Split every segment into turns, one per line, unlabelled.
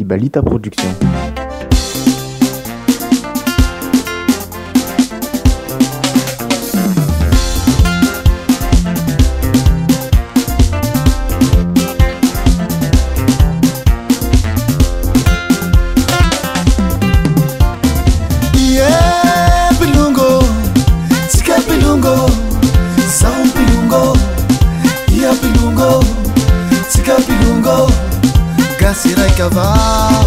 Ibalita Production.
Gasirai cavalo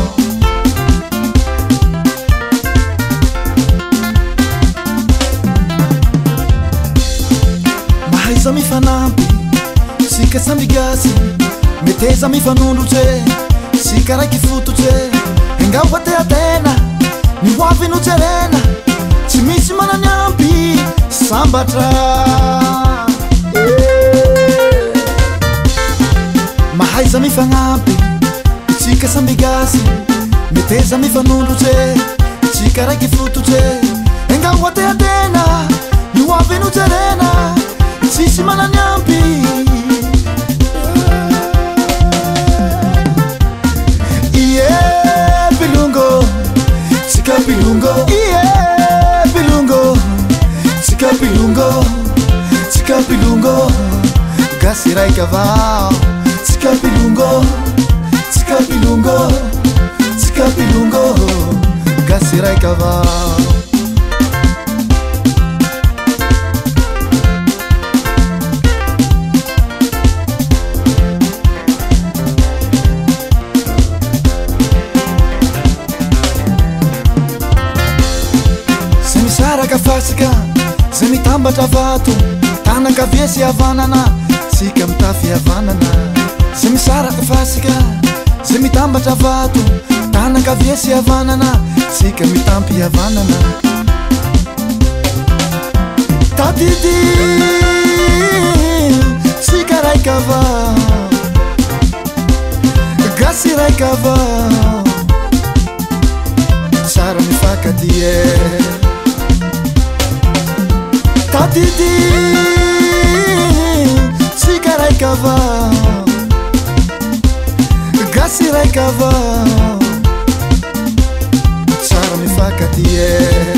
mahaiza mifanampy sika samby gasy meteza mifanondrotsy sika raiky fototsy engao ateatena ny hoavy notserena tsy misy manany ampy sambatra mahaiza mifanampy tsika samby gasy meteza mifanondrotsy tsika raiky fototsy engao ateatena ny hoavy notserena tsisy manany ampy ie pilongo tsika pilongo ie pilongo tsika pilongo tsika pilongo gasy raiky avao tsika pilongo tsika pilongo tsika pilongo gasy raiky avao se misaraka fasika se mitambatra vato tanakavia sy havanana tsika mitafy havanana se misaraka fasika se mitambatra vato tanakavia sy havanana tsika mitampy havanana tadidi tsika raiky avao gasy raiky avao tsara mifankadie tadidi tsika raiky avao gasy raiky avao tsara mifankadie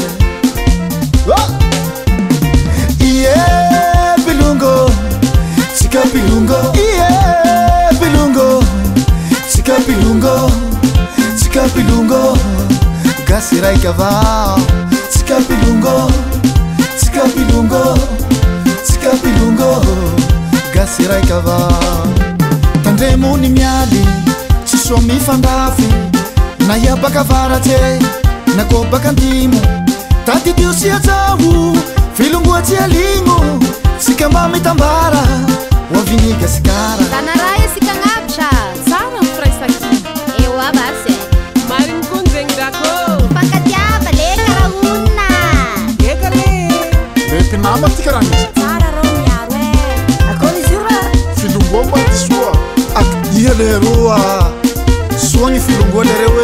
ie pilongo tsika pilongo ie pilongo tsika pilongo tsika pilongo gasy raiky avao tsika pilongo tsika pilongo tsika pilongo gasy raiky avao tandremony mialy tsy soa mifandafy na iabaka avaratsy na koa baka antimo tadidio sy ajaho filongoa tsy aligno tsika mba mitambara hoaviny gasikara
tanaraha sika agnapitra tsara mifiraisaki eo abasy mariny konzegny dako fankatiava le karahonina ekare
mety nama ty karaha misy
tsara rao miaro akony izy io raha
filongoa mba ty soa akdia le roa soa gny filongoa le reo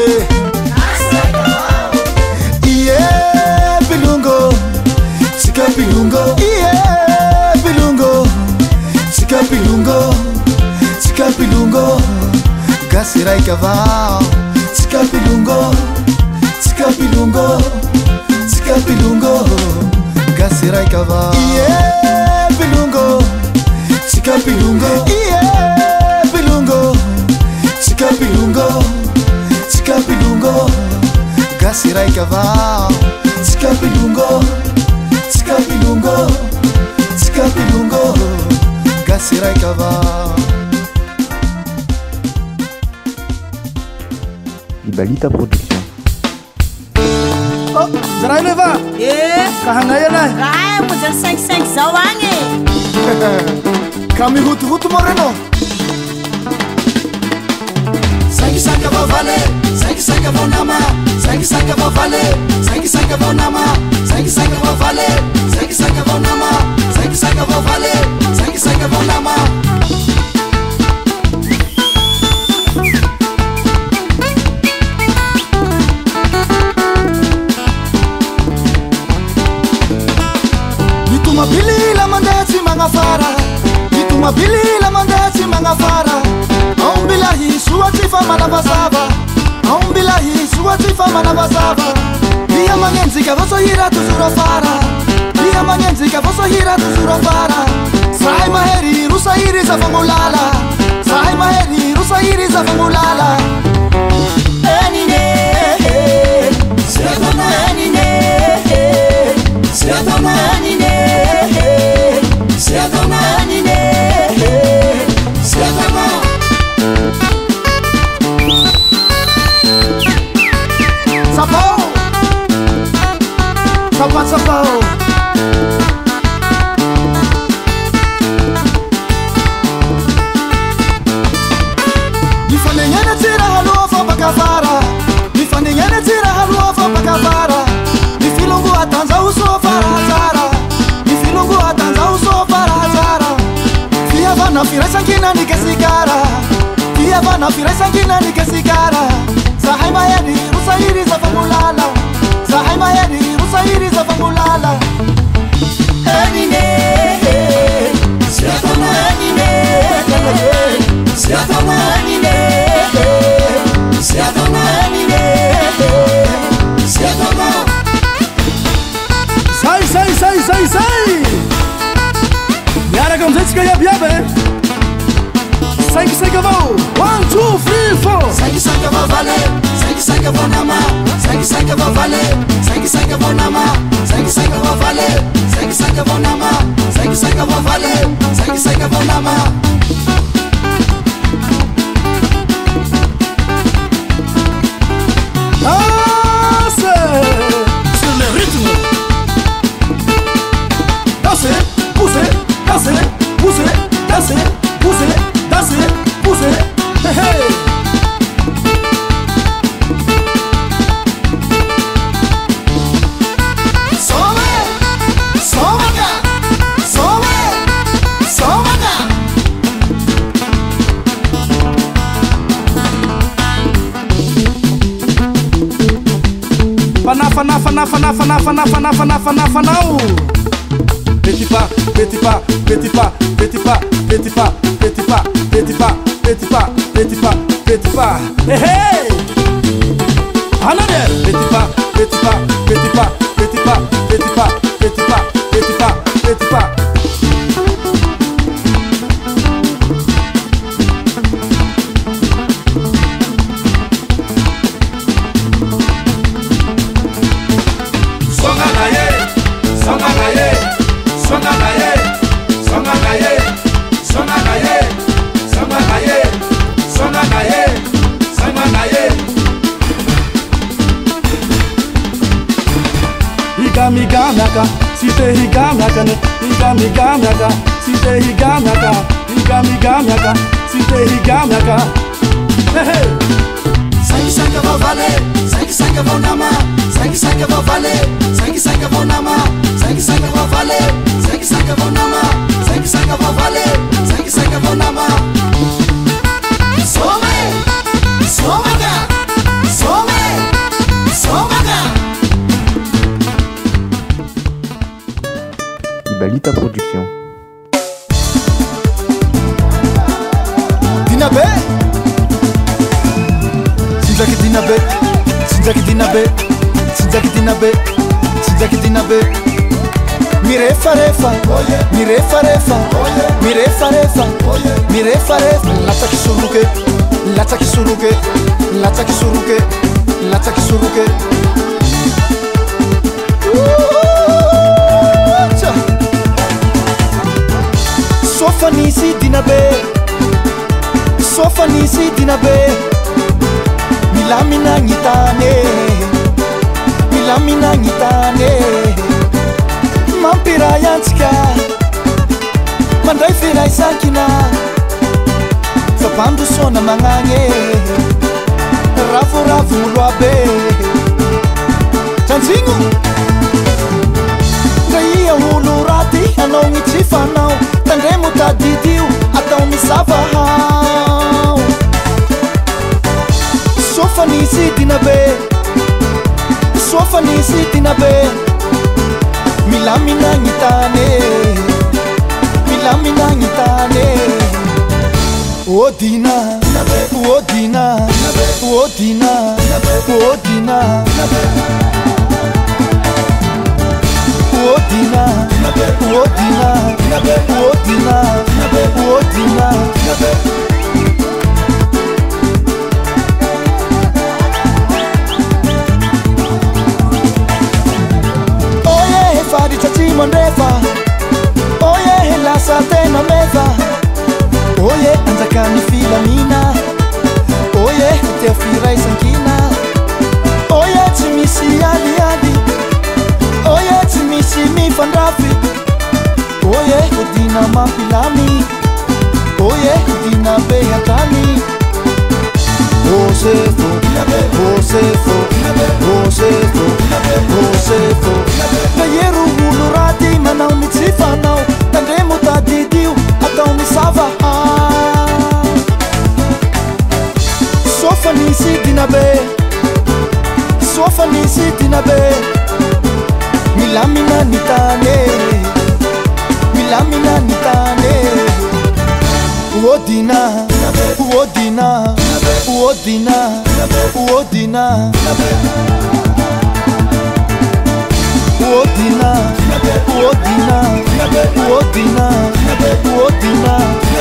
ie pilongo tsika pilongo ie pilongo tsika pilongo tsika pilongo gasy raiky avao tsika pilongo tsika pilongo tsika pilongo gasy raiky avao ie pilongo tsika pilongo ie pilongo tsika pilongo tsika pilongo gasy raiky avao tsika pilongo tsika pilongo tsika pilongo gasy raiky avao
Ibalita Production.
oh zaraha leva ka hagnay anay
raha monjany 5 zao agny
ka mihotohoto mo reno sangisanga vavale sangisanga vao nama sangisanga vavale sangisanga vao nama sangisanga vavale sangisanga vao nama sangisanga vavale sangisanga vao nama Nitumabilila mandetsi mangafara Nitumabilila mandetsi mangafara Aumbilahi suwa chifa manavasava tsy fa manavazava ia magnenjika vao sahira toujours afara ia magnenjika vao sahira toujours afara zahay mahery ro sahiry zava-molala zahay mahery ro sahiry zava-molala enine siatana enine siatana enine siatana enine siatana sapao sapao sapao nifandegnana tsy raha aloha fa bakafara nifandegnana tsy raha aloha fa bakafara ny filongoatanzaho so farahazara ny filongoatanzaho so farahazara fihavana firaisankina ny kesikara fihavana firaisankina ny kesikara zahay mahery ro sahiry zava-molala zahay mahery ro sahiry zava-molala enine siatana enine siatana enine siatana enine siatana sai miaraka amizay tsika iabiaby sainkisaika avao 1 2 3 4 sainkisaika avao vale sainkisaika avao nama sainkisaika avao vale sainkisaika avao nama sainkisaika avao vale sainkisaika avao nama sainkisaika avao vale sainkisaika avao nama sur le rythme danser pousser danser pousser danser pousser danser pousser hey hey Fanao petit pas petit pas petit pas petit pas petit pas petit pas petit pas petit pas petit pas petit pas hey hey another petit pas petit pas petit pas petit pas petit pas petit pas petit pas petit pas Higamaka, site higamaka, higamaka, site higamaka, higamaka, site higamaka. Hey hey. Sainkisaika vao vale, sainkisaika vao nama, sainkisaika vao vale, sainkisaika vao nama, sainkisaika vao vale, sainkisaika vao nama, sainkisaika vao vale, sainkisaika vao nama. Some, somaga, some, somaga.
Ibalita Production.
Dinabe Sinzaki Dinabe Sinzaki Dinabe Sinzaki Dinabe Sinzaki Dinabe Mirefa refa Mirefa refa Mirefa refa Mirefa refa Lataki suruke Lataki suruke Lataki suruke Lataki suruke Sofanisi Dinabe Sofanisi Dinabe Milamina ngitane Milamina ngitane Mampira yantsika Mandray firaisankina Fapando sona magnagny Ravoravo loabe Tranjigno Ndraia olo raty anao gny fanao Tandremo tadidio atao misavahao Sofanisi Dinabe Sofanisi Dinabe Milamina ngitane Milamina ngitane Odina Odina Odina Odina
Odina, Odina, Odina, Odina, Odina. Oye, fadi chachimo ndefa. Oye, la satena meza. Oye, anzakani filamina. Oye, te afirai sankina. Oye, timisi ali ali. Oye, timisi mi fandafi. Oye, Odina mapilami. Oye, Odina behatani. Osefo, Osefo, Osefo, Osefo. Na yeru ulurati manau mitsifanau. Tandemu tadidiu atau misava. Sofani sitina be, Sofani sitina be. Milamina nitane, Milamina nitane. Odina, Odina, Odina, Odina, Odina, Odina, Odina, Odina.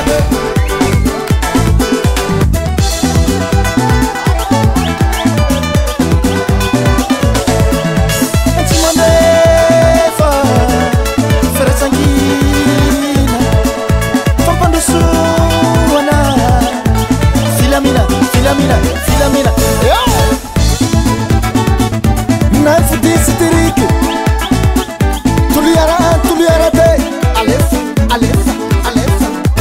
Filamina, Filamina, Nanfu di sitiriki. Tuliara te. Alef, Alef, Alef.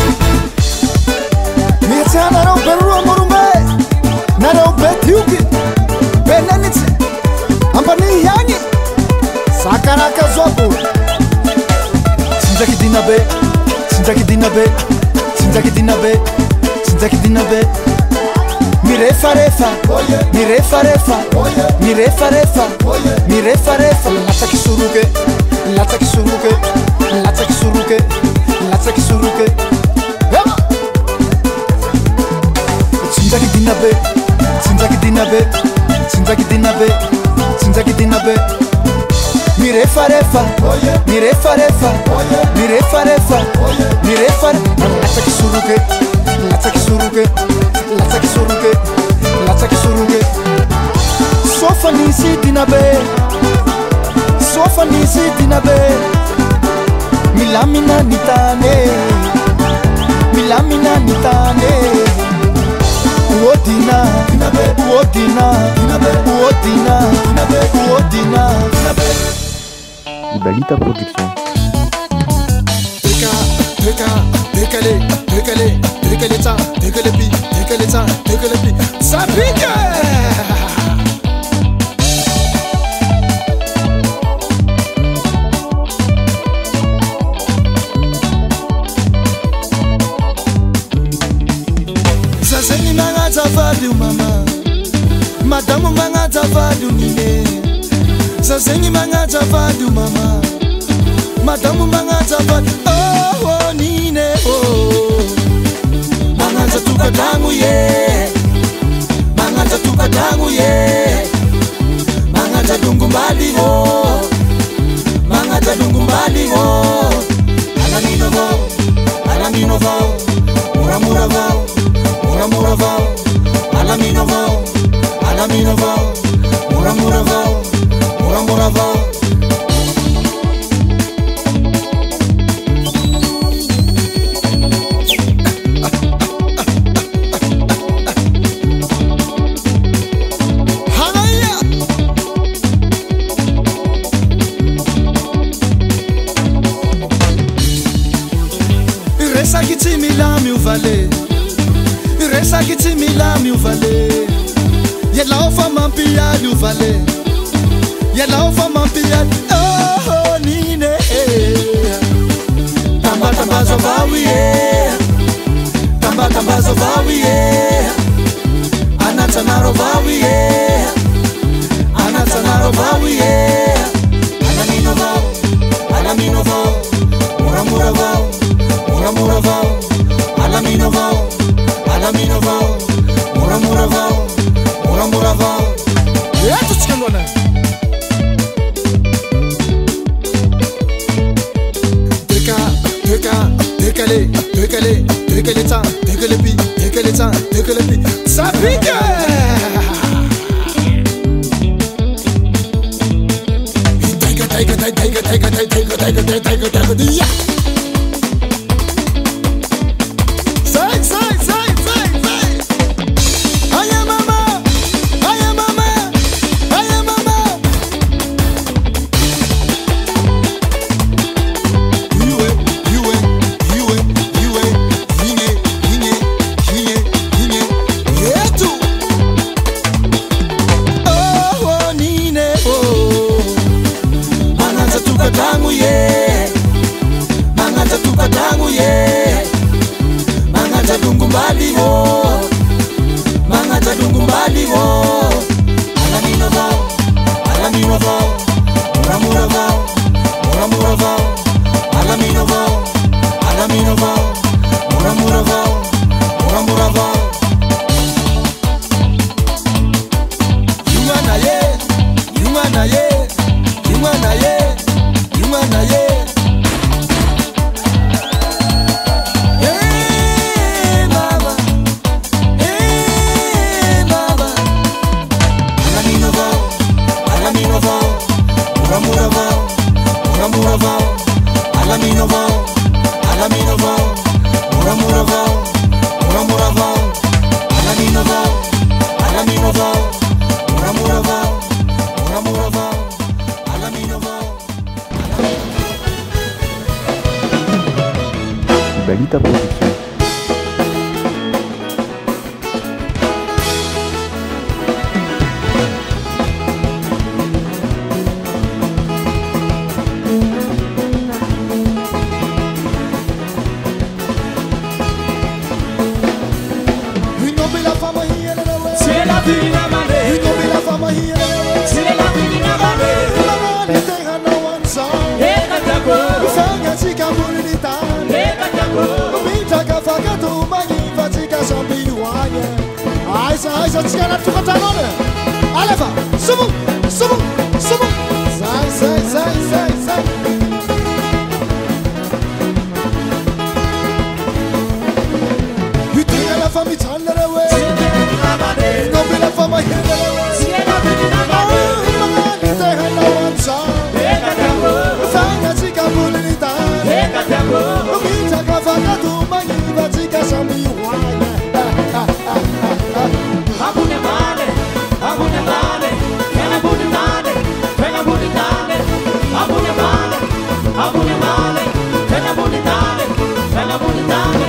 Mietsa narau beru amorumbe. Narau betiuki. Benanitse. Ampani yangi. Sakaraka zobu. Sinjaki dinabe. Sinjaki dinabe. Sinjaki dinabe. Sinjaki dinabe. Mi refa refa, mi refa refa, mi refa refa, mi refa refa. Latsa kisuruke, latsa kisuruke, latsa kisuruke, latsa kisuruke. Sinjaki dinabe, sinjaki dinabe, sinjaki dinabe, sinjaki dinabe. Mi refa refa, mi refa refa, mi refa refa, mi refa. Latsa kisuruke, latsa kisuruke. Latsa kisuruke, latsa kisuruke. Sofani sitina be, Sofani sitina be. Milamina nitane, Milamina nitane. Odina, Odina, Odina, Odina.
Ibalita Production.
Décalé, ça, décalé pi, décalé ça, décalé pi. Ça pique! Saseni manga tafadi mama. Madamu manga tafadi nine. Saseni manga tafadi mama. Madamu manga tafadi. Oh, nine, oh. Mangata tukadangu ye, Mangata tukadangu ye, Mangata dungumbali ho, Mangata dungumbali ho. Alamino vo, Alamino vo, Muramura vo, Muramura vo. Alamino vo, Alamino vo, Muramura vo, Muramura vo. Resa kiti milami uvale. Yela ofa mampia uvale. Yela ofa mampia. Oh nine. Tamba tamba zovawi. Tamba tamba zovawi. Anatanaro vawi. Anatanaro vawi. Alamino vao. Alamino vao. Muramura vao. Muramura vao. Alamino vao. Alamino vao, Muramura vao, Muramura vao. Skandona. Sapiga.
Belita Production.
Aisa tsikana tokatanona alefa sumu sumu sumu zai Yutinga la famille chandere we Nobi la famille hendere we Mangani te hana wansa Fanga chika bulita Umita kafaka tu mangiva chika sami wanya
Abune male, kena bune male, kena bune male, abune male, kena bune male, kena bune male.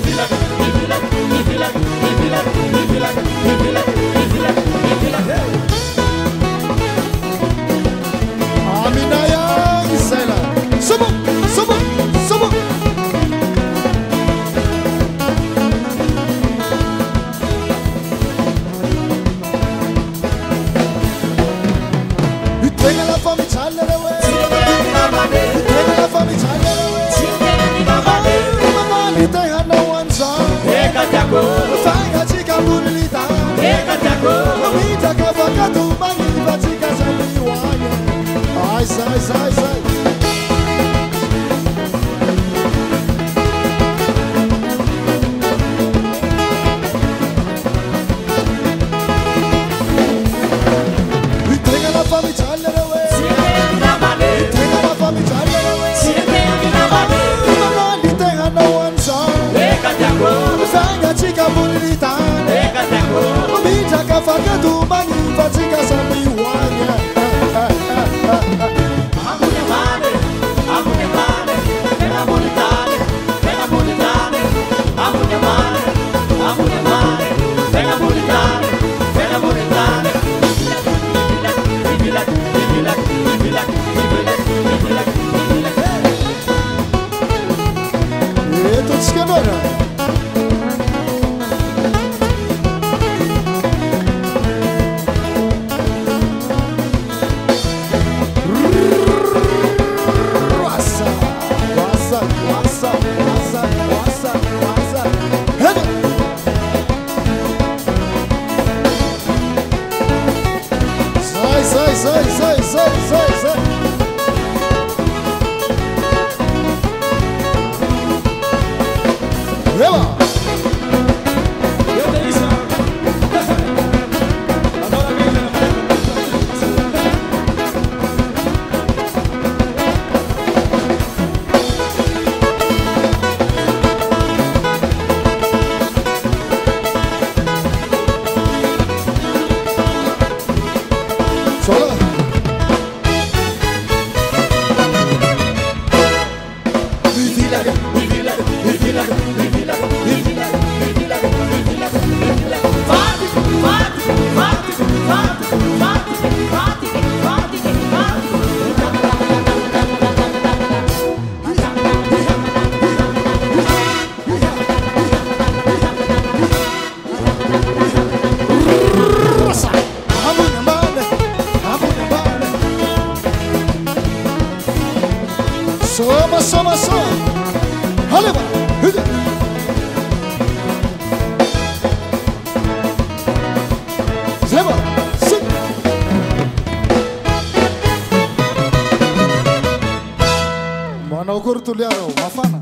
Amina ya Isela, sumu. Fanga chika bulita Umita kafaka tu mangiva chika sami wanya Ai Tenga la famille chandere we Tenga la famille chandere we Mangani te hana wansa Fanga chika bulita Umita kafaka tu mangiva chika sami wanya Manaukur tuliaro mafana.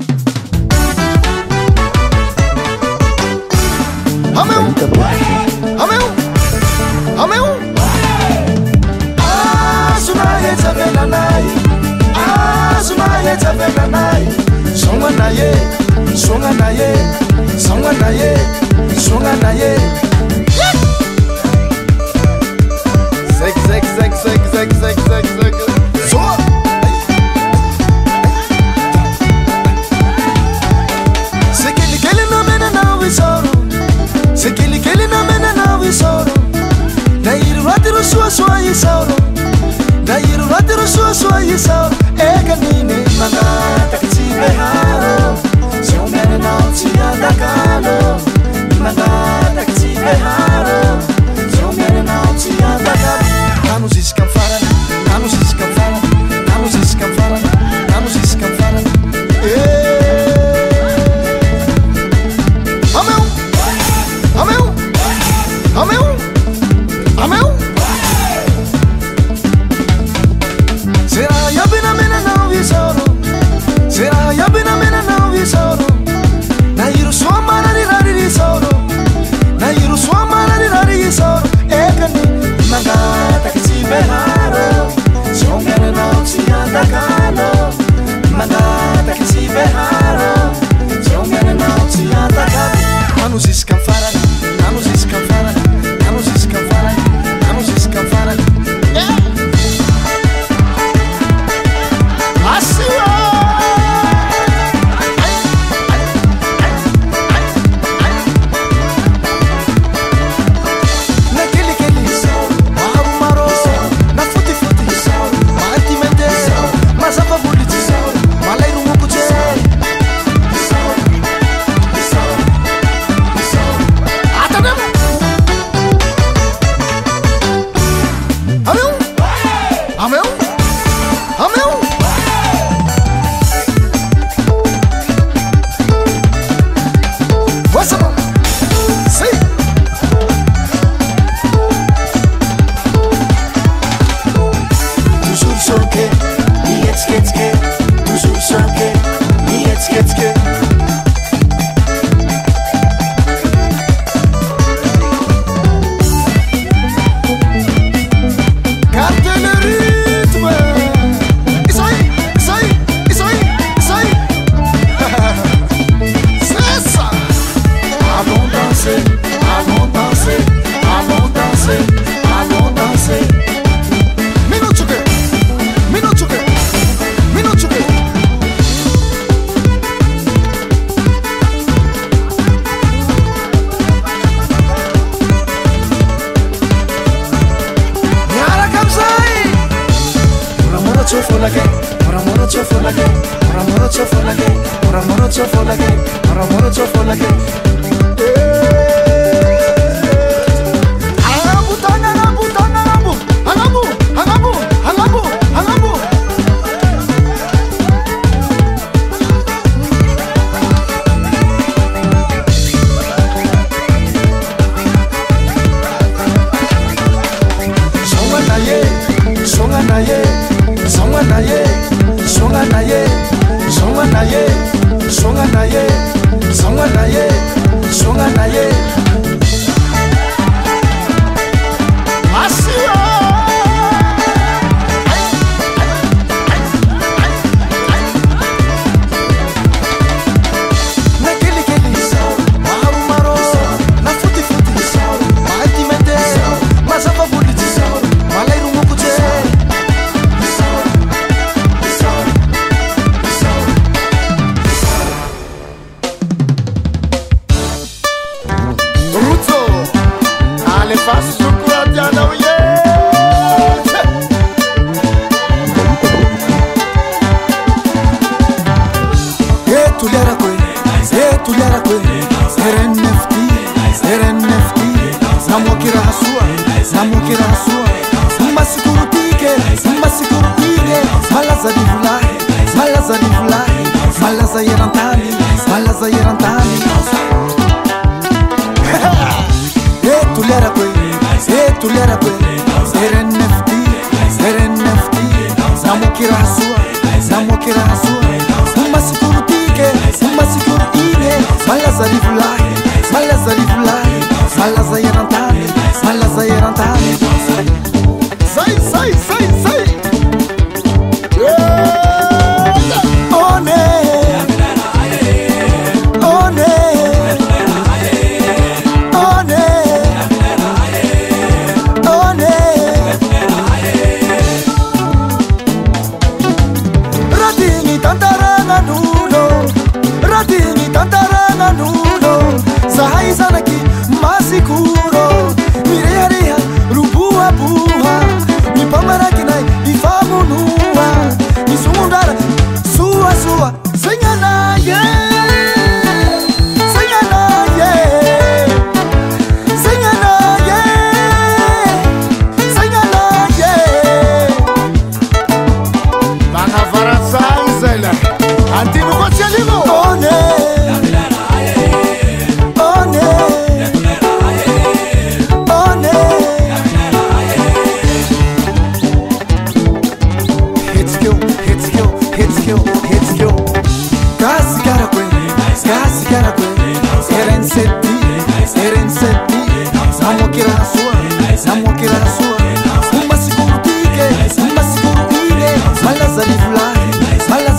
Ameu, ameu, ameu. Sunaye tabela nai, sunaye tabela nai. Songa naye, songa naye, songa naye, songa naye. Zek zek zek zek zek zek zek zek. So. Sekili keli na mena na wisoro, sekili keli na mena na wisoro. Na iru ratiru sua sua isoro, na iru ratiru sua sua isoro. Eka nini manga takti beharo, se o mena na utia dakalo. Manga takti beharo, se o mena na utia dakalo. Vamos escanfar, vamos escanfar, vamos escanfar, vamos escanfar. Ameu, ameu, ameu, ameu. Será ya bina mena na visoro, será ya bina mena na visoro. Na iru sua mara di rari di soro, na iru sua mara di rari di soro. Ekani manga takisi beharo, se o mena na usia dakalo. Manga takisi beharo, se o mena na usia dakalo. Vamos escanfar, vamos escanfar, vamos escanfar, vamos escanfar. Assim naquele que maru maro, na futi futi, mati mente, mas a favorite, malai rumo kuche. Ameu, ameu, ameu. What's up? See. Toujours choqué, nietsketske. Toujours choqué, nietsketske. Garde le rythme. Isoi, isoi, isoi, isoi. C'est ça. Allons danser, allons danser, allons danser, allons danser. Minuchuke, minuchuke, minuchuke. Nyara kamsai. Muramura chofolake, muramura chofolake, muramura chofolake, muramura chofolake, muramura chofolake. Angabu, tangabu, tangabu, angabu, angabu, angabu, angabu. Songa naye, songa naye, songa naye, songa naye, songa naye, songa naye, songa naye, songa naye. Asio. Naquele que maru maro, na futi futi, mati mente, mas a favorite, malai rumo kuche. Ruto, ale faço curatiana uye. Tuliara kwe, tuliara kwe. RNFT, RNFT. Namokira hasua, namokira hasua. Masikurutike, masikurutike. Malaza di vulai, malaza di vulai. Malaza yerantani, malaza yerantani. Tuliara kwe, tuliara kwe. RNFT, RNFT. Namokira hasua, namokira hasua.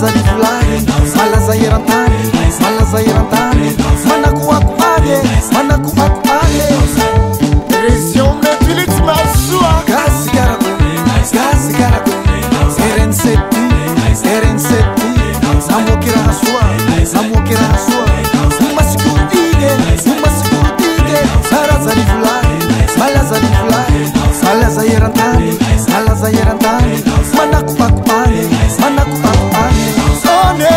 malazarivulahy malazaerantany malazaerantany manakoako age manakoako age région mepilitsy masoa gazikarako gazikarako RN7 namokiraha soa namokiraha soa umasikurutige malazarivulahy malazarivulahy malazaerantany malazaerantany manakoako age manakoako age one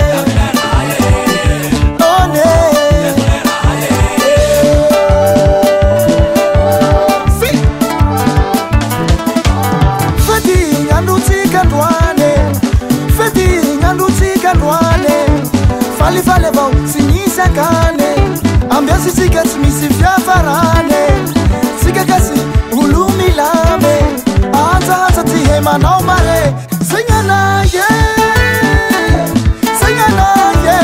falifale vao tsy nisy akane ambiasy tsika tsy misy fiafarane tsika kasy olo milame ajaja ty he manao mare zegnanaye zegnanaye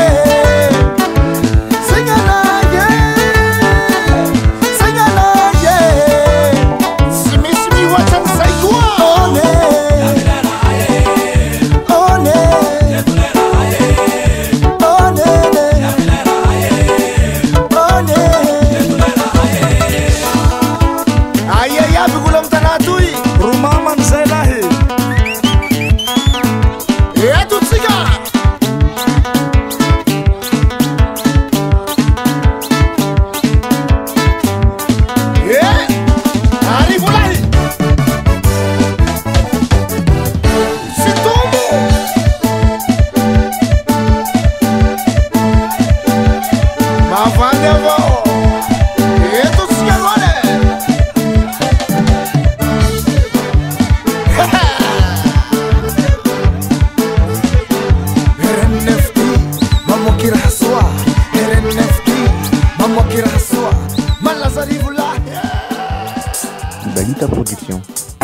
zegnanaye zegnanaye tsy misy mihoatran'izay koa one
Balita Production.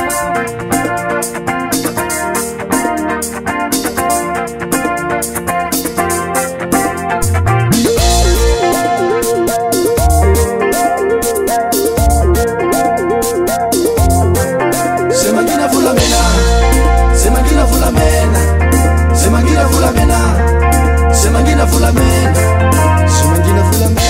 Semangina fulamena, semangina fulamena, semangina fulamena, semangina fulamena, semangina fulamena.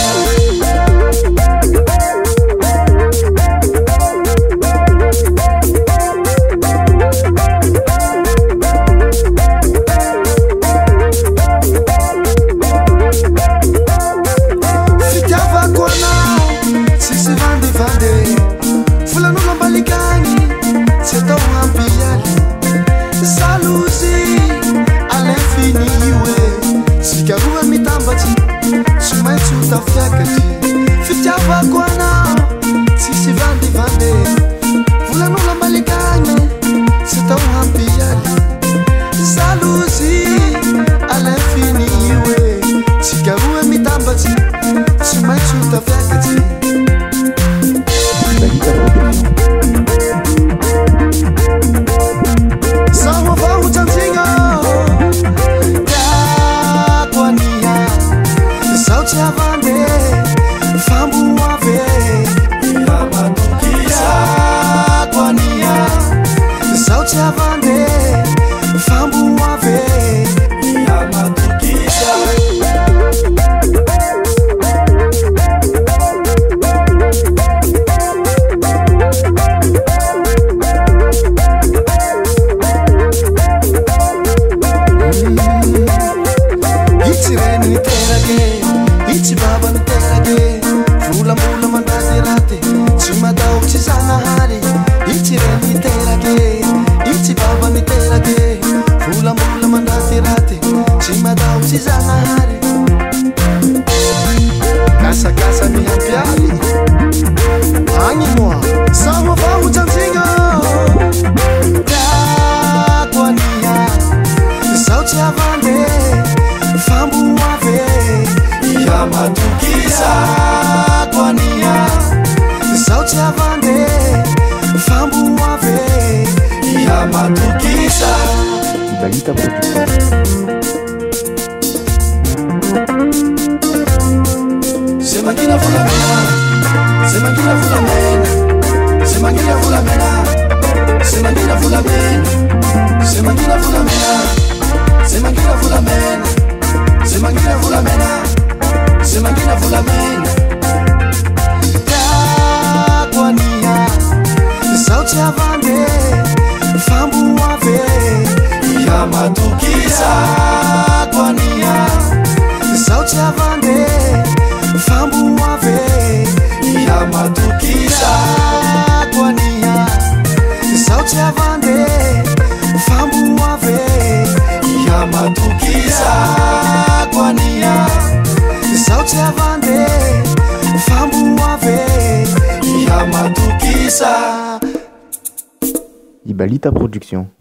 Balita Production.
Semangina fulamena, semangina fulamena, semangina fulamena, semangina fulamena, semangina fulamena, semangina mangira volamena se mangira volamena se mangira volamena
takoania zao tsy avande famboave
iamatokisa
takoania zao tsy avande famboave
iamatokisa
takoania zao tsy avande famboave
iamatokisa
takoania zao tsy avande famboave
iamatokisa
Ibalita Production.